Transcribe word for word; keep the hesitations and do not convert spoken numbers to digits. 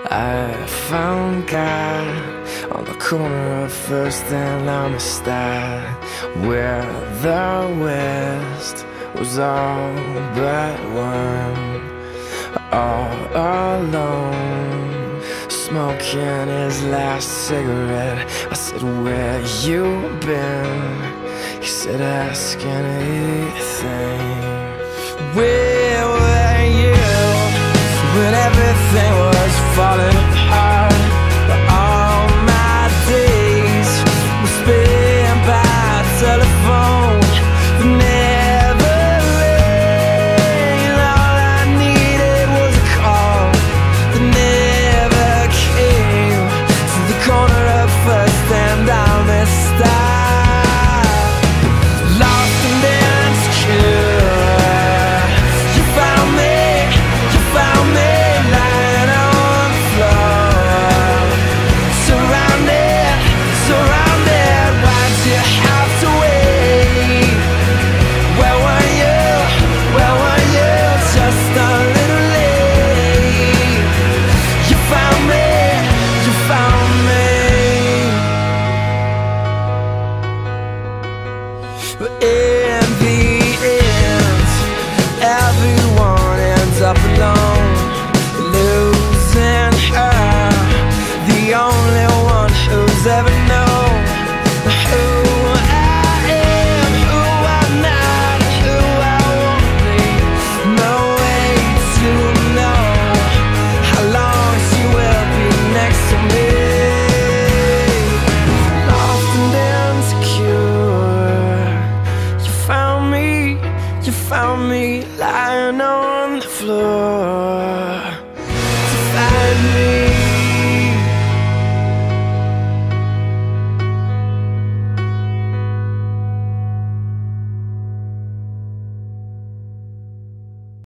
I found God on the corner of First and Amistad, where the West was all but one. All alone, smoking his last cigarette. I said, where you been? He said, ask anything. Where were you when everything was falling apart? But all my days were spent by telephone. Never rain. All I needed was a call that never came. To the corner of First and Amistad, lost and insecure. You found me, you found me lying on the floor, surrounded, surrounded. Why'd you have to wait? Where were you, where were you? Just a little late. You found me, you found me. But in the end, everyone ends up alone, losing her, the only one who's ever known who I am, who I'm not, who I won't be. No way to know how long she will be next to me. Lost and insecure. You found me, you found me lying on the floor.